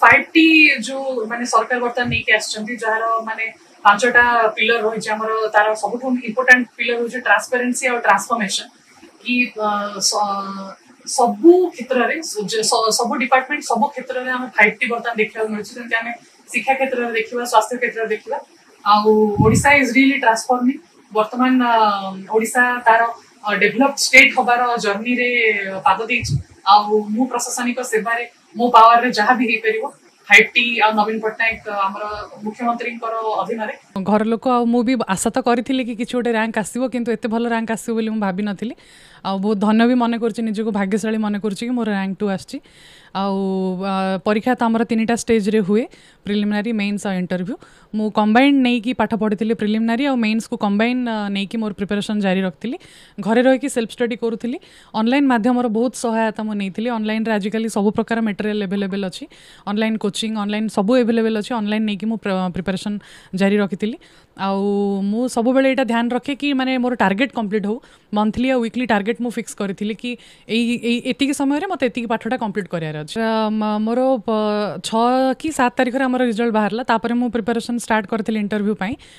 5T जो माने सरकार बर्तमान नहीं आछंती जार माने 5टा पिलर रही हमर तार सबुठो इम्पोर्टेंट पिलर होचे ट्रांसपेरेंसी और ट्रांसफॉर्मेशन कि सबु क्षेत्र रे सबु डिपार्टमेंट सबु क्षेत्र रे हम 5T बर्तमान देखा मिलछि जेंति हम शिक्षा क्षेत्र रे देखिबा स्वास्थ्य क्षेत्र रे देखिबा आ ओडिसा इज रियली ट्रांसफॉर्मिंग बर्तमान ओडिसा तार डेवलप्ड स्टेट हबार जर्नी रे पाद देछि आ मु प्रशासनिक सेवा रे मो पावर रे जहाँ भी हे परिबो 5T आ नवीन पटनायक हमर मुख्यमंत्री अधीन रे घर लोक मु भी आशा तो करी कि किसी गोटे रैंक आसो किंतु एते भल रैंक आसो बोली मु भाभी नथिली आ बहुत धन्य भी मन कर निजको भाग्यशाली मन कर मोर रैंक 2 आछि परीक्षा तो आमर 3टा स्टेज रे हुए प्रिलिमिनारी मेन्स और इंटरव्यू मु कंबाइंड नहीं कि पाठ पढ़ी प्रिलिमिनारी और मेन्स को कंबाइंड नहीं कि मोर प्रिपरेशन जारी रखी घरे रही सेल्फ स्टडी करूली ऑनलाइन माध्यम बहुत सहायता मुझे ऑनलाइन रे आजिकली सब प्रकार मटेरियल अवेलेबल अच्छी ऑनलाइन कोचिंग ऑनलाइन सब अवेलेबल अच्छी ऑनलाइन नहीं कि मु प्रिपरेशन जारी रखी आउ सब बेले यहाँ ध्यान रखे कि माने मोर टार्गेट कंप्लीट हो मंथली और वीकली टार्गेट मु फिक्स करी कि एतिक समय मत एतिक पाठटा कंप्लीट करार अच्छे मोर 6 कि 7 तारिख आम रिजल्ट बाहर तापर मु प्रिपरेशन स्टार्ट करी इंटरव्यू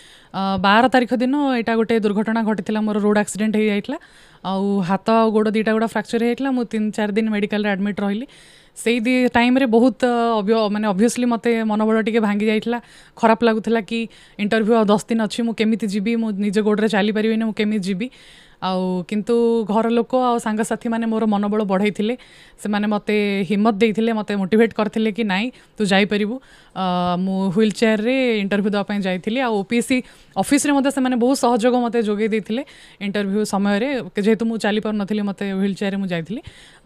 12 तारिख दिन यहाँ गोटे दुर्घटना घटी मोर रोड एक्सीडेंट हो जाता आउ हाथ गोड़ 2टा गोड़ फ्रैक्चर होता मुझे 3-4 दिन मेडिकल एडमिट रही से टाइम रे बहुत माने ऑब्वियसली मते मनोबल टिके भांगी जाइठला खराब लागुथला कि इंटरव्यू 10 दिन अच्छी मु केमिति जीबी मु निज गोड़े चली परिबिनी मु केमिति जीबी आउ किंतु घर लोक आ सांग साथी माने मोर मनोबल बढ़ाइथिले से माने मते हिम्मत देइथिले मते मोटिवेट करथिले कि नाई तू जाई परिबु मु व्हील चेयर रे इंटरव्यू दवा पई जाइथिले आ ओपीएससी ऑफिस रे मते से माने बहुत सहयोग मते जोगे देइथिले इंटरव्यू समय रे जेहेतु मु चली पर नथिले मते व्हील चेयर रे मु जाइथिले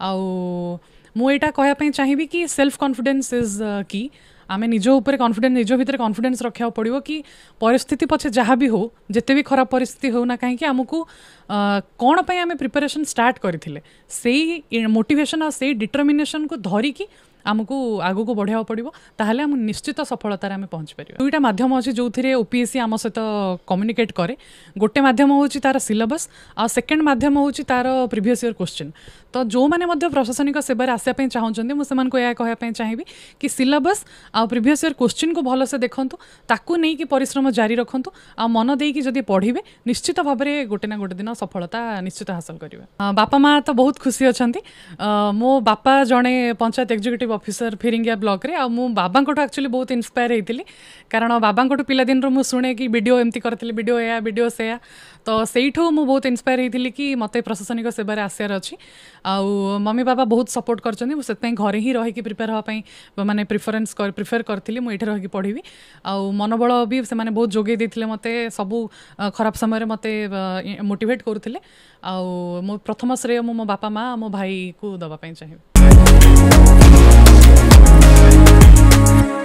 आउ मु एटा कहया पई चाहिबी कि सेल्फ कॉन्फिडेंस इज की आमे निज ऊपर कॉन्फिडेंस निज भीतर कॉन्फिडेंस रखा पड़ो कि परिस्थिति पछे जहाँ भी हो जिते भी खराब परिस्थिति हो ना कहीं आमको कौन पे आमे प्रिपरेशन स्टार्ट करथिले से मोटिवेशन और से डिटरमिनेशन को धरिकी आमको आगो को बढ़ावा पड़ो ताहले हम निश्चित सफलतार आमे पहुँच पार 2टा माध्यम अच्छे जो थे ओपीएससी आम सहित कम्युनिकेट करे गोटे माध्यम हूँ तार सिलेबस आ सेकेंड माध्यम हूँ तार प्रीवियस ईयर क्वेश्चन तो जो मैंने प्रशासनिक सेवार आसापी चाहते मुझे यह कहवाई चाहिए कि सिलेबस आ प्रीवियस ईयर क्वेश्चन को भलसे देखूँ ताकू नहीं कि परिश्रम जारी रखु आ मन देकी जदि पढ़े निश्चित भाव में गोटे ना गोटे दिन सफलता निश्चित हासिल करेंगे बापा माँ तो बहुत खुशी अच्छा मो बापा जड़े panchayat executive officer Phiringia block रे आ मु बाबा को एक्चुअली बहुत इंस्पायर होती कारण बाबा को पिलादिन मु शुणे कि वीडियो एमती करथिले वीडियो से तो सेठू मु बहुत इंस्पायर होती कि मते प्रशासनिक सेवार आसार अच्छी आउ मम्मी बाबा बहुत सपोर्ट करछन्ती से घरे ही रही प्रिपेयर होगापी माने प्रिफर करी मुझे रही पढ़ी आउ मनोबल भी से बहुत जोगे देते मत सबू खराब समय मते मोटिवेट करुले आउ मो प्रथम श्रेय मो बापा माँ मो भाई को दवाई चाहिए।